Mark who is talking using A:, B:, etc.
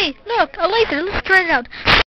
A: Hey, look, a laser. Let's try it out.